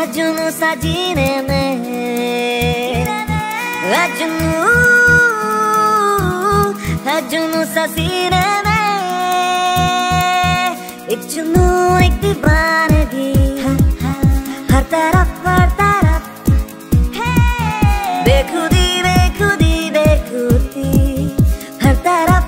जुनून सा जीने में, है जुनून सा सीने में, एक जुनून एक दीवानगी, हर तरफ बेखुदी बेखुदी बेखुदी, हर तरफ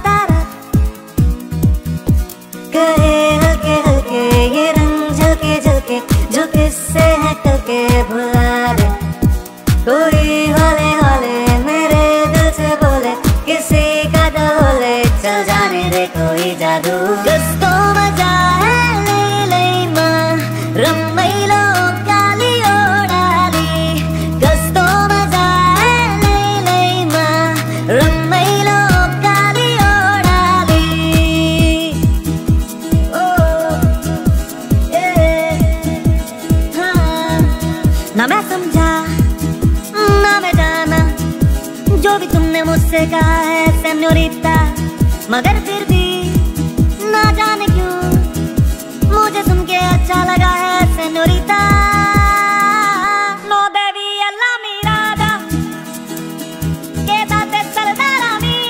कहे हल्के हल्के ये रंग झलके झलके, जो किससे है कल के भुला दे। कोई हौले हौले मेरे दिल से बोले, किसी का डोले चल जाने दे कोई जादू। गस्तो मजा है ले ले माँ रम्मैलो काली ओडाली, गस्तो मजा है ले ले माँ रम्मैलो काली ओडाली। ओ हाँ, ना मैं समझा ना मैं जाना जो भी तुमने मुझसे कहा है सेन्योरिटा, मगर फिर भी ना जाने क्यों मुझे सुन के अच्छा लगा है senorita. No devi alla mirada quédate saltar a mí,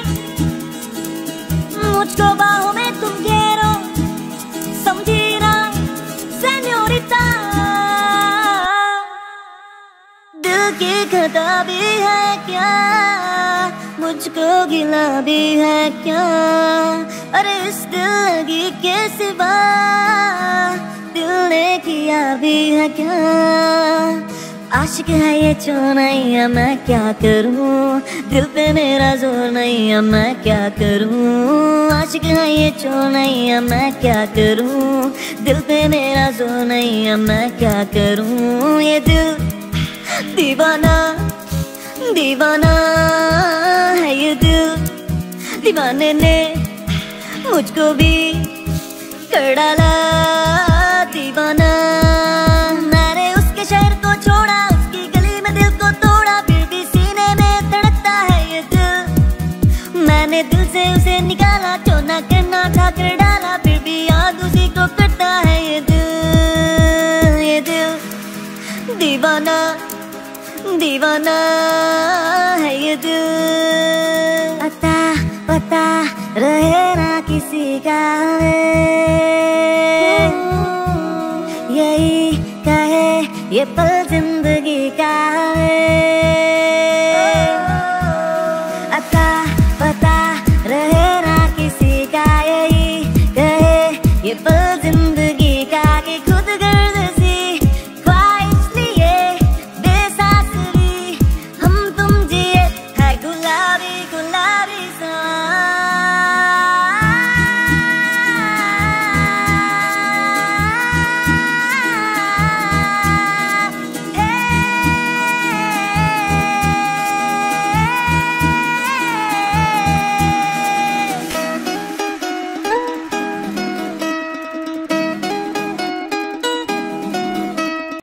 मुझको बाहों में तुम घेरो समझी ना सेन्योरिटा। दिल की खता भी है क्या, मुझको गिला भी है क्या, अरे इस दिल के सिवा दिल ने किया भी है क्या। आशिक है ये चोनैया मैं क्या करूं, दिल पे मेरा जोर नहीं है मैं क्या करूं। आशिक है ये चोनैया मैं क्या करूं, दिल पे मेरा जोर नहीं है मैं क्या करूं। ये दिल दीवाना दीवाना है, ये दिल दीवाने ने मुझको भी कर डाला दीवाना। मैंने उसके शहर को छोड़ा, उसकी गली में दिल को तोड़ा, फिर भी सीने में धड़कता है ये दिल। मैंने दिल से उसे निकाला, जो ना करना था कर डाला, फिर भी याद उसी को करता है ये दिल दीवाना दीवाना है ये दिल। पता पता रहे ना किसी का यही कहे ये पल जिंदगी का।